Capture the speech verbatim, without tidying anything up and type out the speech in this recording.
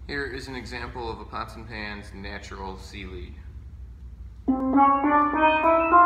Here is an example of a Pots and Pans natural sea lead.